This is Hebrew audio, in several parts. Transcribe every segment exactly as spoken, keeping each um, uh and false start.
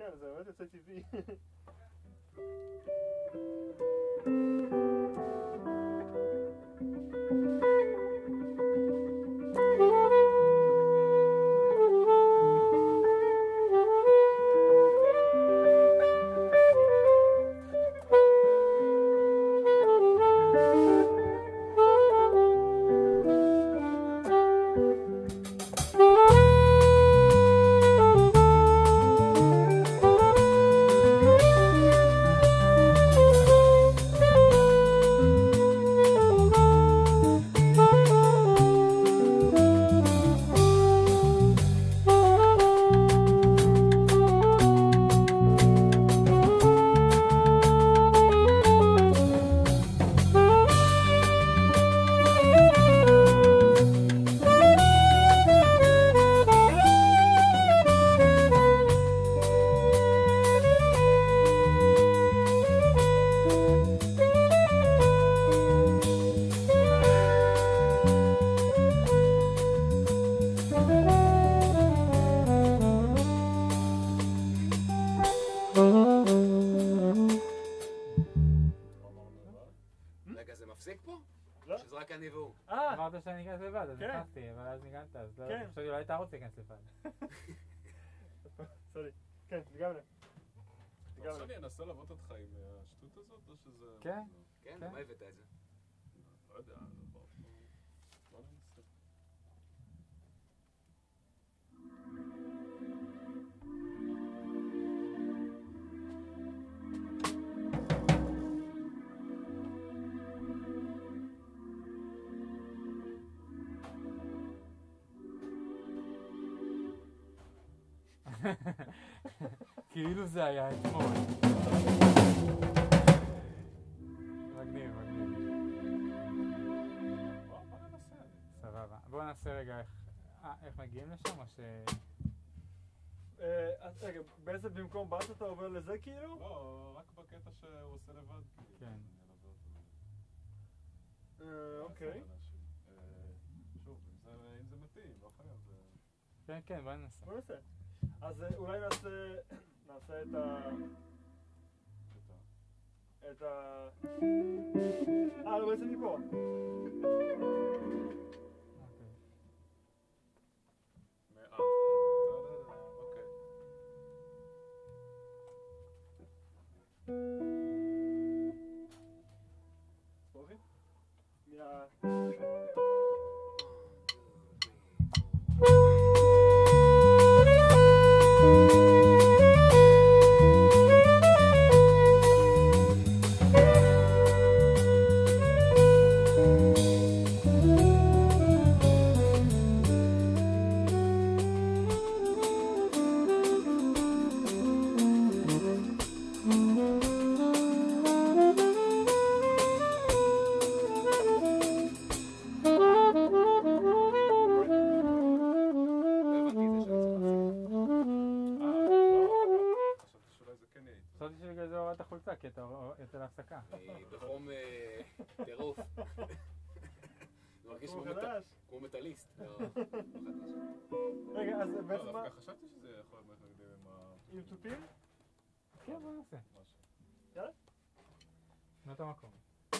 כן, זה באמת יוצא טבעי. אמרת שאני ניגש לבד, אז נכנסתי, אבל אז ניגנת, אז לא חשבתי אולי אתה רוצה להיכנס לבד. סורי, כן, לגמרי. אתה רוצה שאני אנסה לעבוד אותך עם השטות הזאת, או שזה... כן. כן, מה הבאת את זה? לא יודע, בוא ננסה. כאילו זה היה אתמול. מגניב, מגניב. בוא ננסה. סבבה. בוא ננסה רגע איך מגיעים לשם, או ש... רגע, בעצם במקום באת אתה עובר לזה כאילו? לא, רק בקטע שהוא עושה לבד. כן. אוקיי. שוב, אם זה מתאים, לא חייב. כן, כן, בוא ננסה. בוא ננסה. אז אולי נעשה, נעשה את ה... את ה... אה, לא, בעצם מפה. אוקיי. אה, אוקיי. ספורי? מה... כי אתה יוצא להפסקה. אני בחום טירוף. זה מרגיש כמו מטליסט. רגע, אז בעצם מה... דווקא חשבתי שזה יכול להיות נגדים עם ה... עם תופים? כן, בוא נעשה. יאללה? תנו את המקום.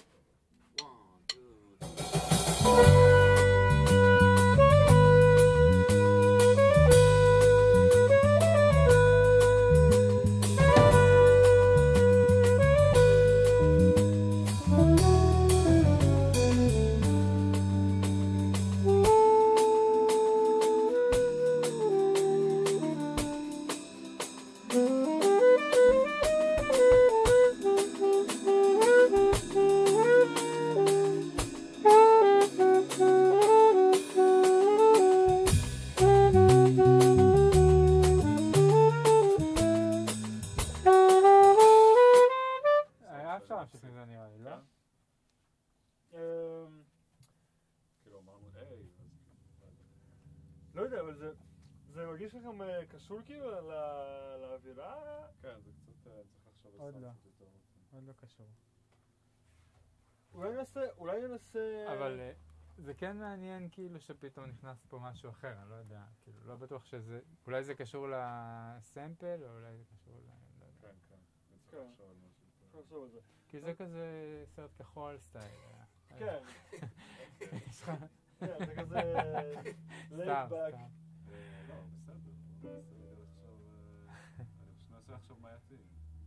לא יודע, אבל זה מרגיש לכם קשור כאילו לאווירה? כן, זה קצת צריך לחשוב על עוד לא, יותר. עוד לא קשור. אולי ננסה, אולי ננסה... אבל זה כן מעניין כאילו שפתאום נכנס פה משהו אחר, אני לא יודע, כאילו, לא בטוח שזה, אולי זה קשור לסמפל, או אולי זה קשור ל... לא יודע. כן, כן, אני צריך לחשוב על משהו. צריך לחשוב על זה. כי זה כזה סרט כחול סטייל. כן. יש לך... כן, זה כזה... סתם, סתם. לא, בסדר, בוא ננסה רגע לחשוב, אני פשוט מנסה לחשוב מה יתאים.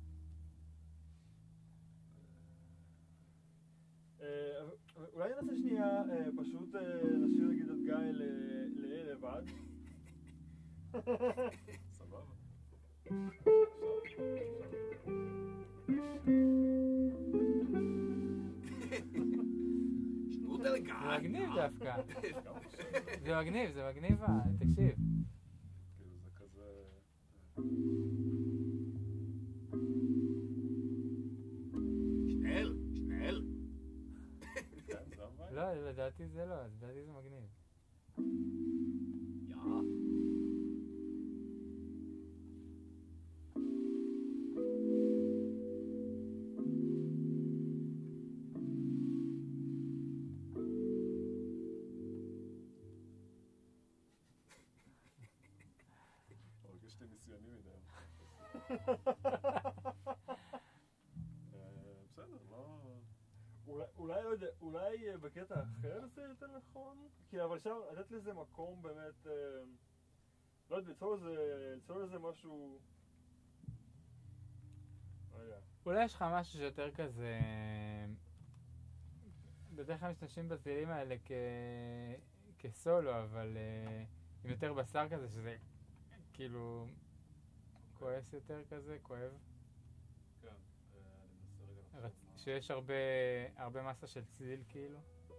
אולי ננסה שנייה, פשוט נשאיר נגיד את גיא ל- לבד. סבבה. שנות על גיא. זה מגניב דווקא. זה מגניב, זה מגניב, תקשיב. כאילו זה כזה... שנאל, שנאל. כן, זה הווייב? לא, לדעתי זה לא, לדעתי זה מגניב. יא. מרגיש לי ניסיוני מדי. בסדר, לא... אולי, אולי, לא יודע, אולי בקטע אחר זה יותר נכון? כי אבל שם, לתת לזה מקום באמת, אה, לא יודע, ליצור לזה, ליצור לזה משהו... לא יודע. אולי יש לך משהו שיותר כזה... בדרך כלל משתמשים בצלילים האלה כ... כסולו, אבל אה, עם יותר בשר כזה, שזה כאילו כועס יותר כזה, כואב. כן, אני מנסה רגע לחשוב רצ... מה... שיש הרבה, הרבה מסה של צליל כאילו.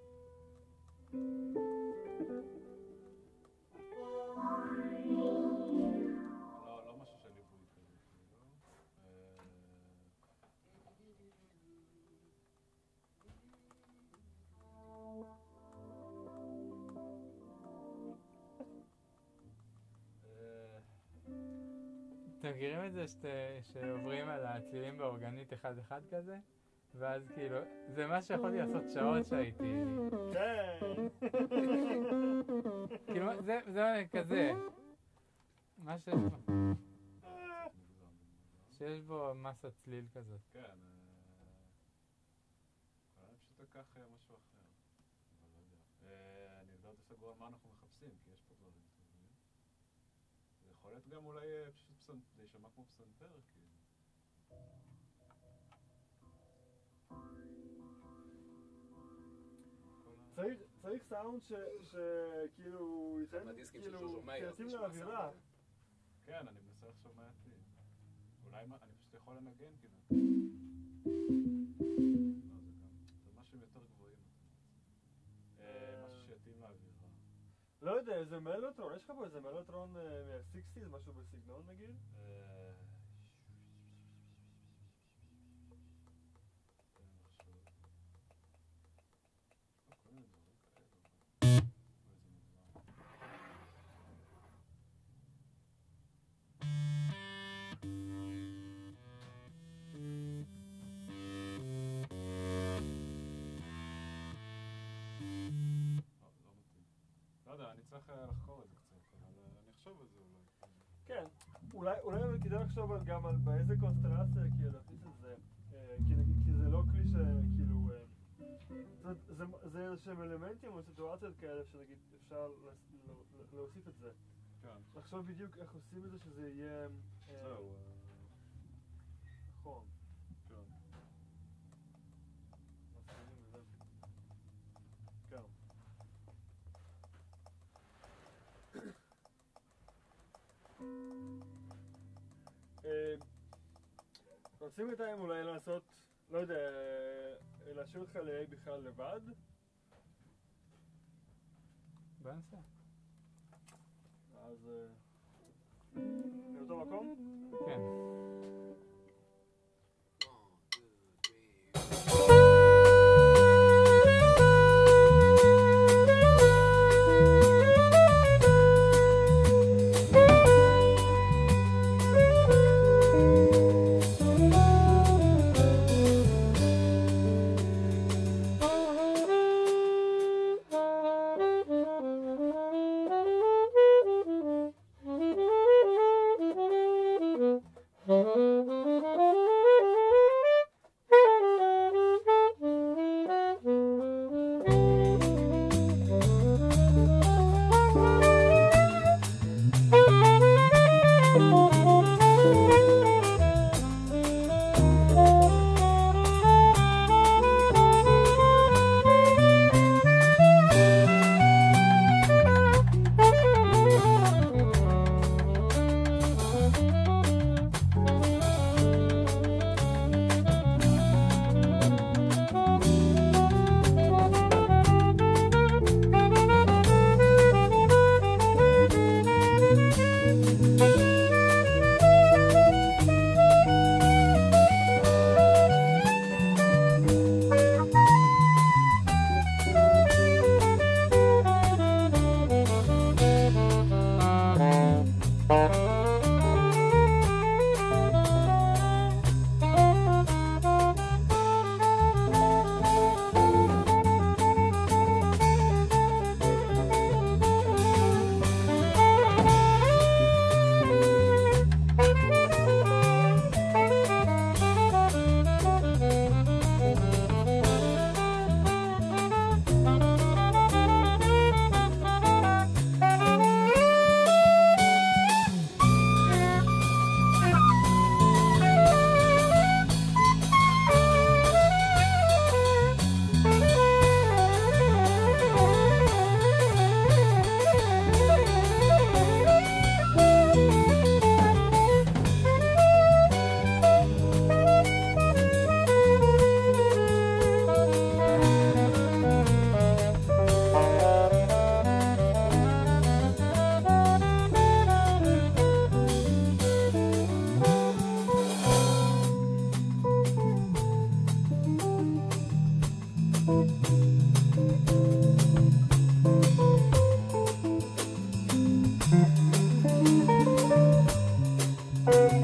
לא, לא משהו של ליווי כזה, כאילו. אה, אה, אתם מכירים את זה שת... שעוברים על הצלילים באורגנית אחד אחד כזה? ואז כאילו, זה מה שיכולתי לעשות שעות שהייתי... כן! כאילו, זה, זה כזה. מה שיש בו. שיש בו מסה צליל כזאת. כן, אה, אני פשוט אקח אה, משהו אחר. אבל לא יודע. אה, אני לא יודע סגור על מה אנחנו מחפשים, כי יש פה דברים טובים. זה יכול להיות גם אולי אה, פשוט פסנ- זה יישמע כמו פסנתר, כאילו. צריך, צריך סאונד ש, שכאילו ייתן, מהדיסקים של כאילו, ז'וז'ו מאייר, שיתאים זה נשמע לאווירה. סאונד. כן, אני מנסה לחשוב מה יתאים. אולי מה- אני פשוט יכול לנגן, כאילו. לא, זה גם... זה משהו יותר גבוהים. אה, משהו שיתאים לאווירה. לא יודע, איזה מלוטרון, יש לך פה איזה מלוטרון מה-שישים, משהו בסגנון נגיד? אה, לא יודע, אני צריך אה, לחקור את זה קצת, אבל אה, אני אחשוב על זה אולי. כן, אולי, אולי כדאי לחשוב על- גם על באיזה קונסטלציה כאילו להכניס את זה, אה, כי נגיד, כי זה לא כלי שכאילו, אה, זה- זה- זה איזשהם אלמנטים או סיטואציות כאלה שנגיד אפשר לס- לה- להוסיף את זה, כן, לחשוב בדיוק איך עושים את זה שזה יהיה, אה, זהו. אה, נכון, כן. מסכימים לזה. כן. אה, רוצים בינתיים אולי לעשות, לא יודע, אה, להשאיר אותך ל-A בכלל לבד? בוא נעשה. אז... אה, באותו מקום? כן. One, two, three. Thank you. אה,